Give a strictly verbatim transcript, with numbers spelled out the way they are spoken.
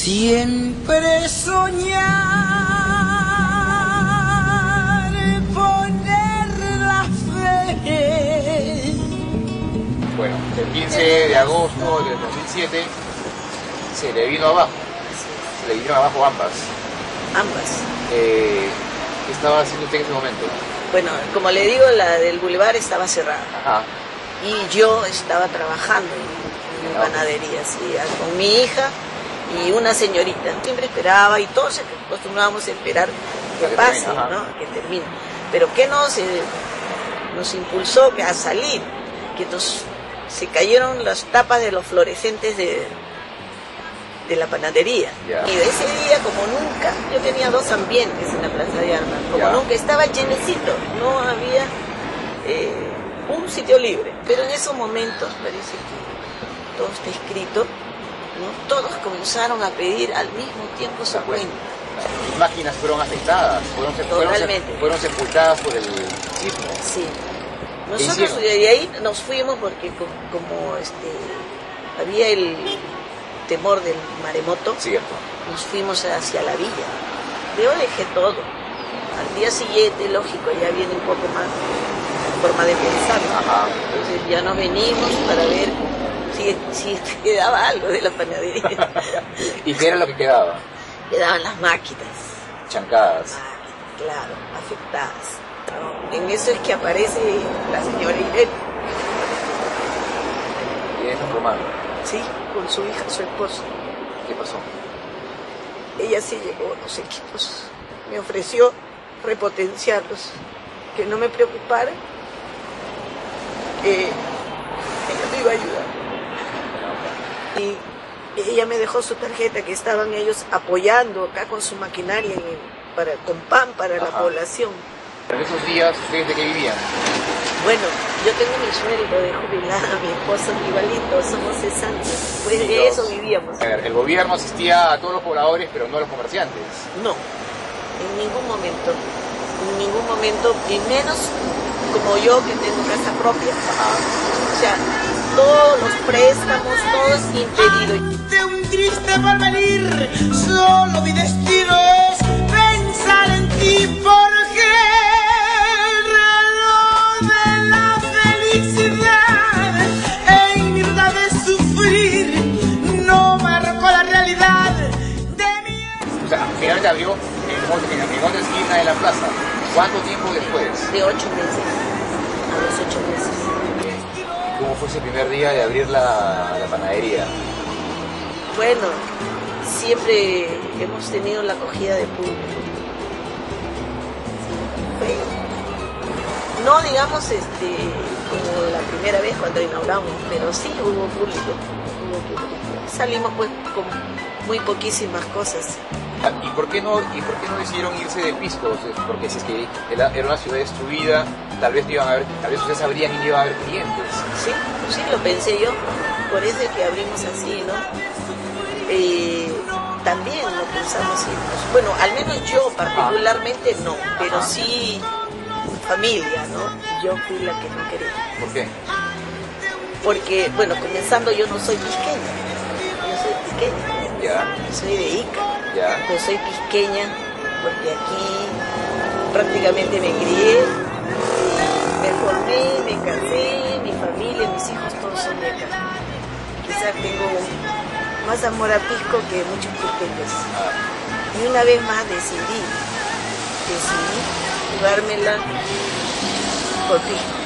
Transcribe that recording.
Siempre soñar, poner la fe. Bueno, el quince de agosto del dos mil siete se le vino abajo, se le vino abajo ambas. Ambas. Eh, ¿Qué estaba haciendo usted en ese momento? Bueno, como le digo, la del Boulevard estaba cerrada. Ajá. Y yo estaba trabajando en, en Ah, panadería, sí, con mi hija y una señorita. Siempre esperaba y todos acostumbrábamos a esperar que que pase, termine, ¿no? Que termine. Pero ¿qué nos, eh, nos impulsó a salir? Que nos, se cayeron las tapas de los fluorescentes de, de la panadería. Yeah. Y de ese día, como nunca, yo tenía dos ambientes en la Plaza de Armas, como Yeah. nunca, estaba llenecito, no había eh, un sitio libre. Pero en esos momentos, parece que todo está escrito, ¿no? Todos comenzaron a pedir al mismo tiempo su cuenta. Sus máquinas fueron afectadas, fueron, fueron, Totalmente. fueron sepultadas por el sismo. Sí. ¿Qué Nosotros hicieron? de ahí nos fuimos porque co- como este había el temor del maremoto, Cierto. nos fuimos hacia la villa. Yo dejé todo. Al día siguiente, lógico, ya viene un poco más la forma de pensar, ¿no? Ajá. Entonces ya nos venimos para ver si, si quedaba algo de la panadería. ¿Y qué era lo que quedaba? Quedaban las máquinas. Chancadas. Máquinas, claro, afectadas. ¿No? En eso es que aparece la señora Irene, ¿Y eso formando? sí, con su hija, su esposo. ¿Qué pasó? Ella sí llevó los equipos, me ofreció repotenciarlos, que no me preocupara, que ella me iba a ayudar. Y ella me dejó su tarjeta, que estaban ellos apoyando acá con su maquinaria en- para, con pan para la Ajá. población. En esos días, ¿ustedes de qué vivían? Bueno, yo tengo mi sueldo de jubilada, mi esposo igualito, somos cesantes, pues Y de los- eso vivíamos. A ver, el gobierno asistía a todos los pobladores, pero no a los comerciantes. No, en ningún momento, en ningún momento, y menos como yo que tengo casa propia. O sea, todos los préstamos, todo es impedido. De un triste porvenir, solo mi destino es pensar en ti, porque el reloj de la felicidad en mi ruta de sufrir no marcó la realidad de mi... O sea, finalmente abrió en, otra- en, en otra esquina de la plaza. ¿Cuánto tiempo después? De ocho meses, a los ocho meses. ¿Cómo fue ese primer día de abrir la, la panadería? Bueno, siempre hemos tenido la acogida de público. Fue, no digamos este, como la primera vez cuando inauguramos, pero sí hubo público. Hubo público. Salimos pues con muy poquísimas cosas. Ah, ¿Y por qué no, y por qué no decidieron irse de Pisco? O sea, porque si es que era era una ciudad destruida, tal vez no iban a haber, tal vez ustedes sabrían y no iba a haber clientes. Sí, sí, lo pensé yo. Por eso es que abrimos así, ¿no? Eh, también lo pensamos irnos. Bueno, al menos yo particularmente no, pero Ajá. sí familia, ¿no? Yo fui la que no quería. ¿Por qué? Porque, bueno, comenzando yo no soy pisqueña. Yo soy pisqueña. Ya, Soy de Ica. ya. Yo soy pisqueña porque aquí prácticamente me crié, me formé, me casé, mi familia, mis hijos todos son de acá. Quizás tengo más amor a Pisco que muchos pisqueños. Ah, Y una vez más decidí, decidí jugármela por Pisco.